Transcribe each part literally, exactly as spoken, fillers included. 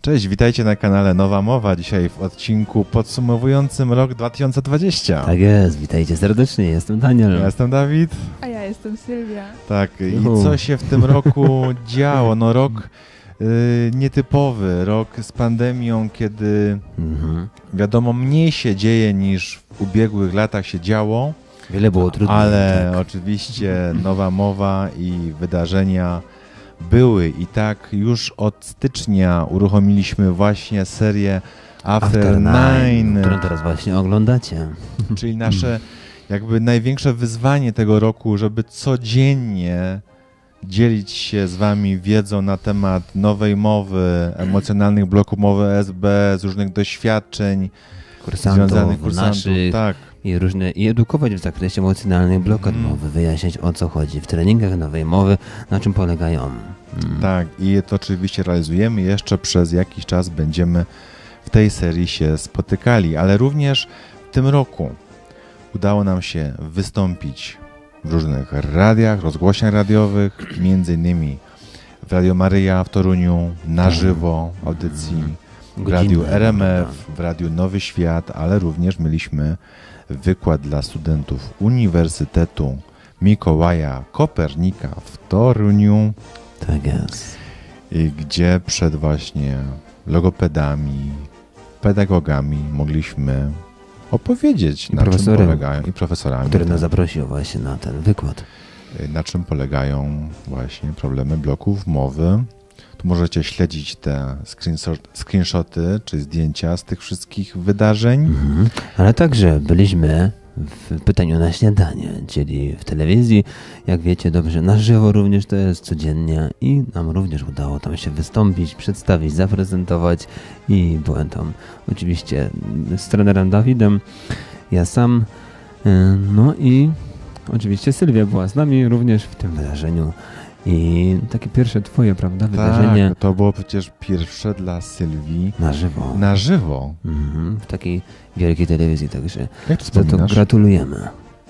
Cześć, witajcie na kanale Nowa Mowa. Dzisiaj w odcinku podsumowującym rok dwa tysiące dwudziesty. Tak jest, witajcie serdecznie, jestem Daniel. Ja jestem Dawid. A ja jestem Sylwia. Tak, Juhu. i co się w tym roku działo? No rok y, nietypowy, rok z pandemią, kiedy Mhm. wiadomo mniej się dzieje niż w ubiegłych latach się działo. Wiele było trudniej. Ale tak. oczywiście Nowa Mowa i wydarzenia były i tak już od stycznia uruchomiliśmy właśnie serię After, After Nine, Nine, którą teraz właśnie oglądacie. czyli nasze jakby największe wyzwanie tego roku, żeby codziennie dzielić się z wami wiedzą na temat nowej mowy, emocjonalnych bloków mowy S B, z różnych doświadczeń Kursantów, związanych kursantów, naszych tak. i różne, i edukować w zakresie emocjonalnych blokad Mm. mowy, wyjaśniać o co chodzi w treningach nowej mowy, na czym polegają. Mm. Tak, i to oczywiście realizujemy. Jeszcze przez jakiś czas będziemy w tej serii się spotykali, ale również w tym roku udało nam się wystąpić w różnych radiach, rozgłośniach radiowych, między innymi w Radio Maryja w Toruniu, na żywo, w audycji, w Radiu Godzinne, R M F, prawda? w Radiu Nowy Świat, ale również mieliśmy wykład dla studentów Uniwersytetu Mikołaja Kopernika w Toruniu, Tak jest. i gdzie przed właśnie logopedami, pedagogami mogliśmy opowiedzieć, I na czym profesorem, polegają, i profesorami, Który nas tak, zaprosił właśnie na ten wykład. na czym polegają właśnie problemy bloków mowy. Tu możecie śledzić te screenshot, screenshoty czy zdjęcia z tych wszystkich wydarzeń. Mhm. Ale także byliśmy w pytaniu na śniadanie, czyli w telewizji, jak wiecie dobrze, na żywo również to jest codziennie i nam również udało tam się wystąpić, przedstawić, zaprezentować i byłem tam oczywiście z trenerem Dawidem, ja sam, y, no i oczywiście Sylwia była z nami również w tym wydarzeniu. I takie pierwsze twoje, prawda, wydarzenie Tak, to było przecież pierwsze dla Sylwii na żywo. na żywo. Mhm, w takiej wielkiej telewizji, także Jak to za to wspominasz? gratulujemy.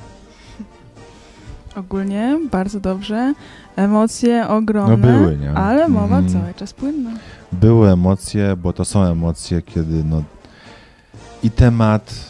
Ogólnie bardzo dobrze. Emocje ogromne, No były, nie? ale mowa Mhm. cały czas płynna. Były emocje, bo to są emocje, kiedy no i temat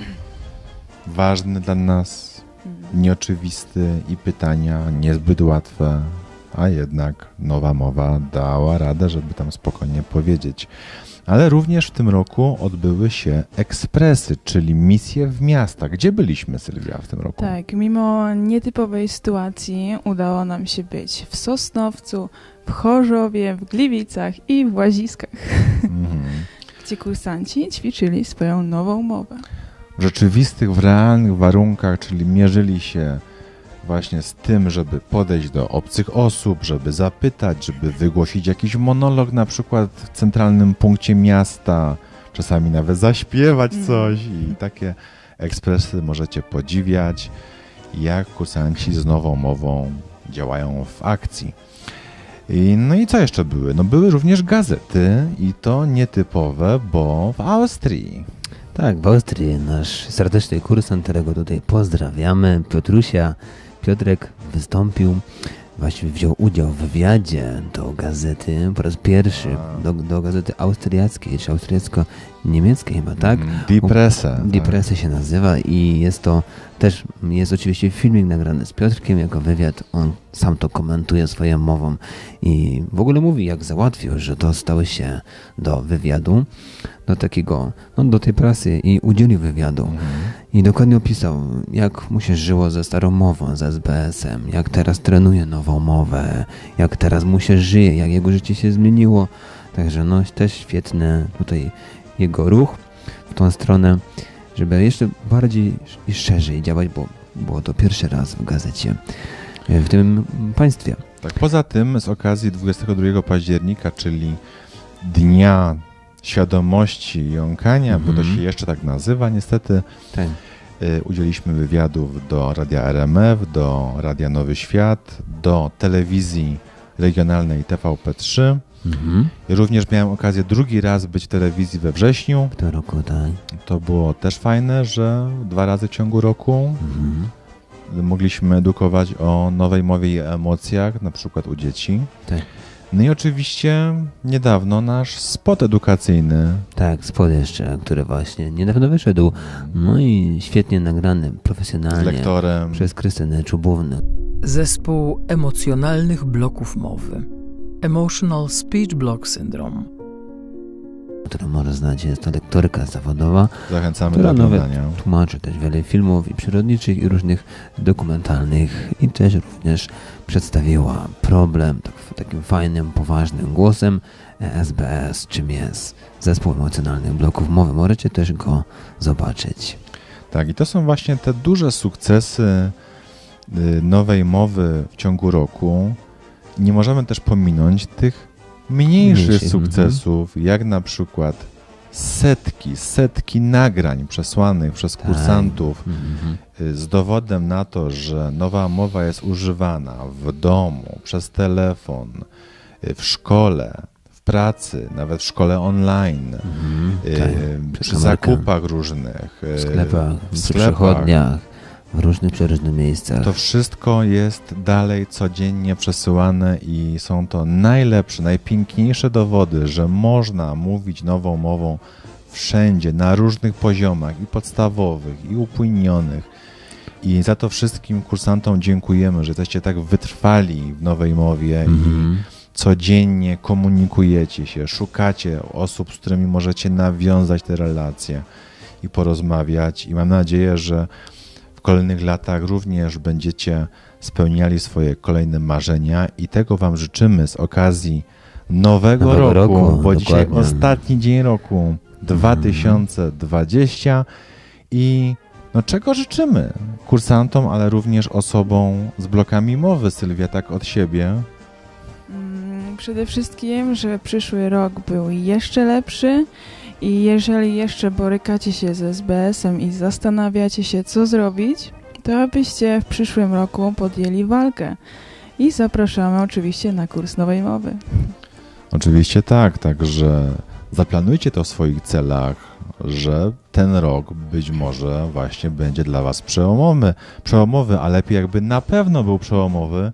ważny dla nas, Mhm. nieoczywisty i pytania niezbyt łatwe, a jednak Nowa Mowa dała radę, żeby tam spokojnie powiedzieć. Ale również w tym roku odbyły się ekspresy, czyli misje w miastach. Gdzie byliśmy, Sylwia, w tym roku? Tak, mimo nietypowej sytuacji udało nam się być w Sosnowcu, w Chorzowie, w Gliwicach i w Łaziskach, Mhm. gdzie kursanci ćwiczyli swoją nową mowę. W rzeczywistych, w realnych warunkach, czyli mierzyli się właśnie z tym, żeby podejść do obcych osób, żeby zapytać, żeby wygłosić jakiś monolog na przykład w centralnym punkcie miasta, czasami nawet zaśpiewać Mm. coś i takie ekspresy możecie podziwiać, jak kursanci z nową mową działają w akcji. I, no i co jeszcze były? No były również gazety i to nietypowe, bo w Austrii. Tak, w Austrii nasz serdeczny kursant, którego tutaj pozdrawiamy, Piotrusia. Piotrek wystąpił, właściwie wziął udział w wywiadzie do gazety po raz pierwszy, do, do gazety austriackiej, czy austriacko-niemieckiej chyba, tak? Mm, Die Presse. Die tak. Presse się nazywa i jest to też, jest oczywiście filmik nagrany z Piotrkiem jako wywiad, on sam to komentuje swoją mową i w ogóle mówi, jak załatwił, że dostał się do wywiadu, do takiego, no do tej prasy i udzielił wywiadu. Mhm. I dokładnie opisał, jak mu się żyło ze starą mową, z S B S-em, jak teraz trenuje nową mowę, jak teraz mu się żyje, jak jego życie się zmieniło. Także no też świetny tutaj jego ruch w tą stronę, żeby jeszcze bardziej i szerzej działać, bo było to pierwszy raz w gazecie w tym państwie. Tak, poza tym z okazji dwudziestego drugiego października, czyli Dnia Świadomości Jąkania, bo to Mhm. się jeszcze tak nazywa niestety, Tak. y, udzieliśmy wywiadów do Radia R M F, do Radia Nowy Świat, do telewizji regionalnej T V P trzy. Mhm. I również miałem okazję drugi raz być w telewizji we wrześniu. W tym roku, tak. To było też fajne, że dwa razy w ciągu roku Mhm. mogliśmy edukować o nowej mowie i emocjach, na przykład u dzieci. Tak. No i oczywiście niedawno nasz spot edukacyjny. Tak, spot jeszcze, który właśnie niedawno wyszedł. No i świetnie nagrany, profesjonalnie. Z lektorem. Przez Krystynę Czubównę. Zespół emocjonalnych bloków mowy. Emotional Speech Block Syndrome. Którą może znać, jest to lektorka zawodowa. Zachęcamy która do oglądania. Tłumaczy też wiele filmów i przyrodniczych, i różnych dokumentalnych. I też również przedstawiła problem tak, takim fajnym, poważnym głosem. E S B S, czym jest Zespół Emocjonalnych Bloków Mowy. Możecie też go zobaczyć. Tak, i to są właśnie te duże sukcesy nowej mowy w ciągu roku. Nie możemy też pominąć tych mniejszych Mniejszy, sukcesów, mm-hmm. jak na przykład setki, setki nagrań przesłanych przez tak. kursantów mm-hmm. z dowodem na to, że nowa mowa jest używana w domu, przez telefon, w szkole, w pracy, nawet w szkole online, mm-hmm. tak. przy zakupach różnych, w sklepach, w przy przechodniach. W różnych przeróżnych miejscach. To wszystko jest dalej codziennie przesyłane i są to najlepsze, najpiękniejsze dowody, że można mówić nową mową wszędzie, na różnych poziomach i podstawowych, i upłynnionych. I za to wszystkim kursantom dziękujemy, że jesteście tak wytrwali w nowej mowie mm-hmm. i codziennie komunikujecie się, szukacie osób, z którymi możecie nawiązać te relacje i porozmawiać. I mam nadzieję, że w kolejnych latach również będziecie spełniali swoje kolejne marzenia i tego Wam życzymy z okazji nowego, nowego roku, roku, bo dokładnie. Dzisiaj ostatni dzień roku dwa tysiące dwudziesty i no czego życzymy kursantom, ale również osobom z blokami mowy, Sylwia, tak od siebie? Przede wszystkim, żeby przyszły rok był jeszcze lepszy. I jeżeli jeszcze borykacie się z S B S-em i zastanawiacie się, co zrobić, to abyście w przyszłym roku podjęli walkę. I zapraszamy oczywiście na kurs nowej mowy. Oczywiście tak, także zaplanujcie to w swoich celach, że ten rok być może właśnie będzie dla Was przełomowy, przełomowy, a lepiej jakby na pewno był przełomowy,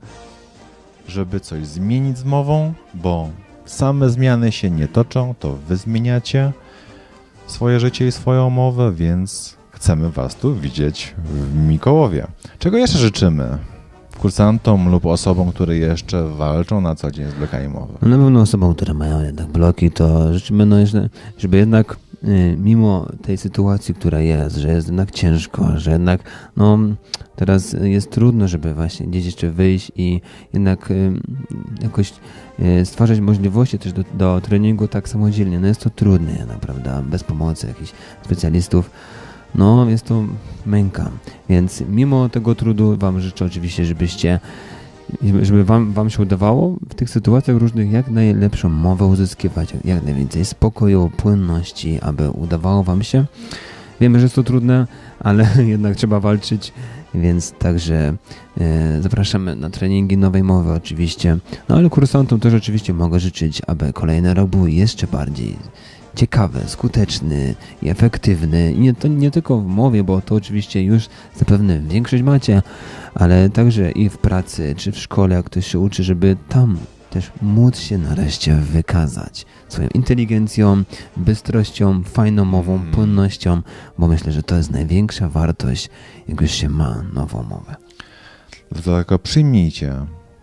żeby coś zmienić z mową, bo same zmiany się nie toczą, to Wy zmieniacie swoje życie i swoją mowę, więc chcemy Was tu widzieć w Mikołowie. Czego jeszcze życzymy kursantom lub osobom, które jeszcze walczą na co dzień z blokami mowy? No, na pewno osobom, które mają jednak bloki, to życzymy, no, żeby jednak y, mimo tej sytuacji, która jest, że jest jednak ciężko, że jednak no, teraz jest trudno, żeby właśnie gdzieś jeszcze wyjść i jednak y, jakoś y, stwarzać możliwości też do, do treningu tak samodzielnie. No jest to trudne, naprawdę, bez pomocy jakichś specjalistów. No, jest to męka, więc mimo tego trudu Wam życzę oczywiście, żebyście, żeby wam, wam się udawało w tych sytuacjach różnych jak najlepszą mowę uzyskiwać, jak, jak najwięcej spokoju, płynności, aby udawało Wam się. Wiemy, że jest to trudne, ale jednak trzeba walczyć, więc także e, zapraszamy na treningi nowej mowy oczywiście, no ale kursantom też oczywiście mogę życzyć, aby kolejny rok był jeszcze bardziej ciekawy, skuteczny i efektywny. I nie, to nie tylko w mowie, bo to oczywiście już zapewne większość macie, ale także i w pracy, czy w szkole, jak ktoś się uczy, żeby tam też móc się nareszcie wykazać swoją inteligencją, bystrością, fajną mową, płynnością, bo myślę, że to jest największa wartość, jak już się ma nową mowę. Dlatego przyjmijcie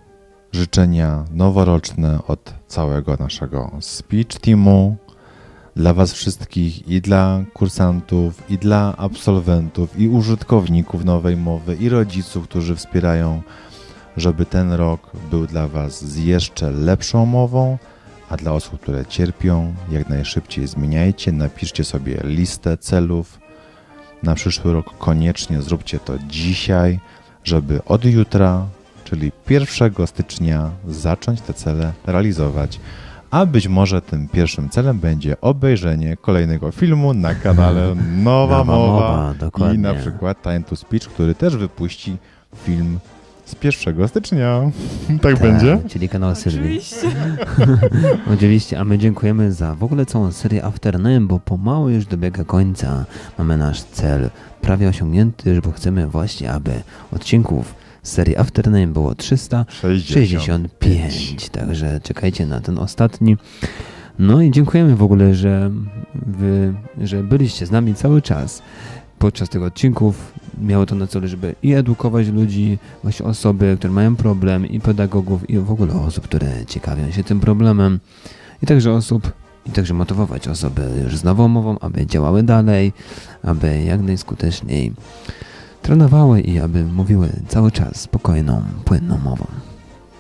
życzenia noworoczne od całego naszego speech teamu, dla Was wszystkich i dla kursantów, i dla absolwentów, i użytkowników nowej mowy, i rodziców, którzy wspierają, żeby ten rok był dla Was z jeszcze lepszą mową, a dla osób, które cierpią, jak najszybciej zmieniajcie, napiszcie sobie listę celów na przyszły rok, koniecznie zróbcie to dzisiaj, żeby od jutra, czyli pierwszego stycznia, zacząć te cele realizować. A być może tym pierwszym celem będzie obejrzenie kolejnego filmu na kanale Nowa, Nowa Mowa, Mowa i na przykład Time to Speech, który też wypuści film z pierwszego stycznia. Tak, tak będzie? Czyli kanał Sylwii. Oczywiście. Oczywiście, a my dziękujemy za w ogóle całą serię Afternoon, bo pomału już dobiega końca. Mamy nasz cel prawie osiągnięty, bo chcemy właśnie, aby odcinków serii Aftername było trzysta sześćdziesiąt pięć. Także czekajcie na ten ostatni. No i dziękujemy w ogóle, że wy, że byliście z nami cały czas podczas tych odcinków. Miało to na celu, żeby i edukować ludzi, właśnie osoby, które mają problem, i pedagogów, i w ogóle osób, które ciekawią się tym problemem, i także osób, i także motywować osoby już z nową mową, aby działały dalej, aby jak najskuteczniej trenowały i aby mówiły cały czas spokojną, płynną mową.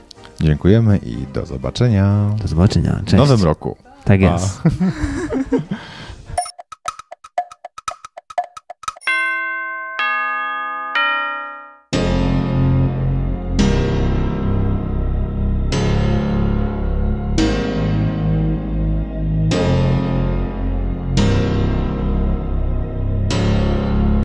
Dziękujemy i do zobaczenia. Do zobaczenia. Cześć. W nowym roku. Tak jest.